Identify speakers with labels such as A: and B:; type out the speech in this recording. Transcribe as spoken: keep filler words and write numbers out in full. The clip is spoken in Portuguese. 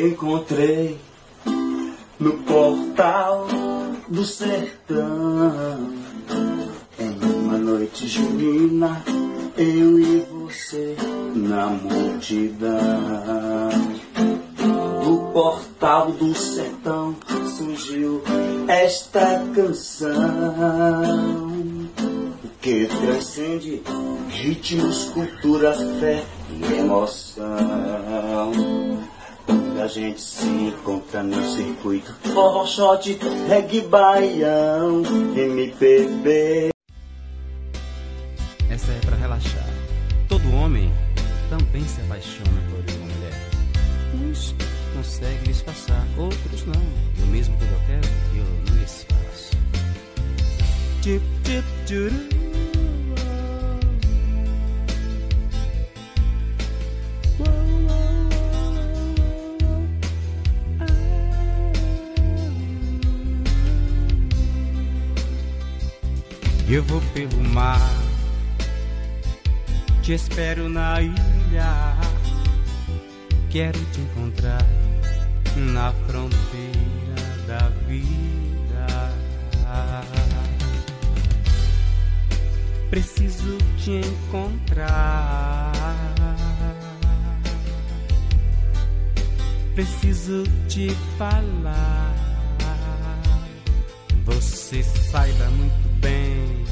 A: encontrei no portal do sertão. Em uma noite junina, eu e você na multidão. Do portal do sertão surgiu esta canção que transcende ritmos, cultura, fé e emoção. Quando a gente se encontra no circuito, forró, shot, reggae, baião, M P B.
B: Essa é pra relaxar. Todo homem também se apaixona por uma mulher. Uns conseguem disfarçar, outros não. Eu mesmo quando eu quero, eu não disfarço. Tip, tip, turu. Eu vou pelo mar, te espero na ilha. Quero te encontrar na fronteira da vida. Preciso te encontrar. Preciso te falar. Você saiba muito bem